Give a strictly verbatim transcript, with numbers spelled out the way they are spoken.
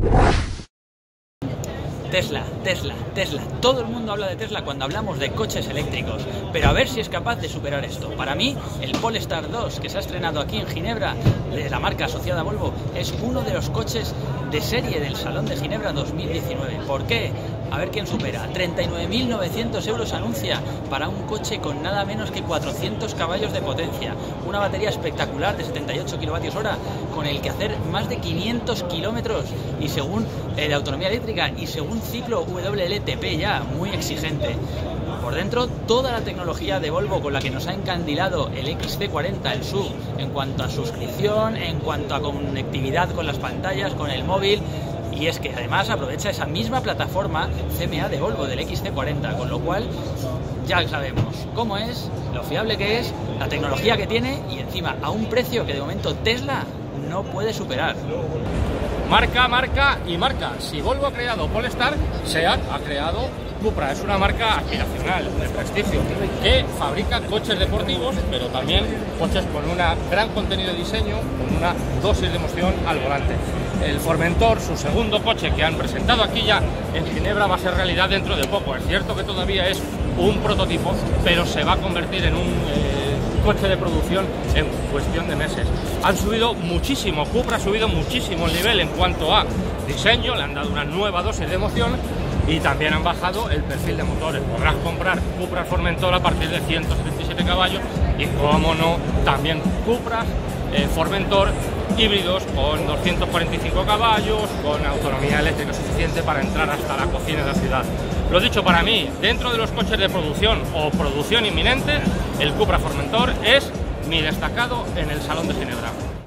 Tesla, Tesla, Tesla. Todo el mundo habla de Tesla cuando hablamos de coches eléctricos, pero a ver si es capaz de superar esto. Para mí, el Polestar dos, que se ha estrenado aquí en Ginebra, de la marca asociada a Volvo, es uno de los coches de serie del Salón de Ginebra dos mil diecinueve. ¿Por qué? A ver quién supera. treinta y nueve mil novecientos euros anuncia para un coche con nada menos que cuatrocientos caballos de potencia. Una batería espectacular de setenta y ocho kilovatios hora con el que hacer más de quinientos kilómetros y según eh, la autonomía eléctrica y según ciclo W L T P ya, muy exigente. Por dentro, toda la tecnología de Volvo con la que nos ha encandilado el X C cuarenta, el S U V, en cuanto a suscripción, en cuanto a conectividad con las pantallas, con el móvil. Y es que además aprovecha esa misma plataforma C M A de Volvo del X C cuarenta, con lo cual ya sabemos cómo es, lo fiable que es, la tecnología que tiene y encima a un precio que de momento Tesla no puede superar. Marca, marca y marca. Si Volvo ha creado Polestar, SEAT ha creado Cupra. Es una marca aspiracional, de prestigio, que fabrica coches deportivos, pero también coches con un gran contenido de diseño, con una dosis de emoción al volante. El Formentor, su segundo coche que han presentado aquí ya en Ginebra, va a ser realidad dentro de poco. Es cierto que todavía es un prototipo, pero se va a convertir en un eh, coche de producción en cuestión de meses. Han subido muchísimo, Cupra ha subido muchísimo el nivel en cuanto a diseño, le han dado una nueva dosis de emoción y también han bajado el perfil de motores. Podrás comprar Cupra Formentor a partir de ciento setenta y siete caballos y, como no, también Cupra eh, Formentor híbridos con doscientos cuarenta y cinco caballos, con autonomía eléctrica suficiente para entrar hasta la cocina de la ciudad. Lo dicho, para mí, dentro de los coches de producción o producción inminente, el Cupra Formentor es mi destacado en el Salón de Ginebra.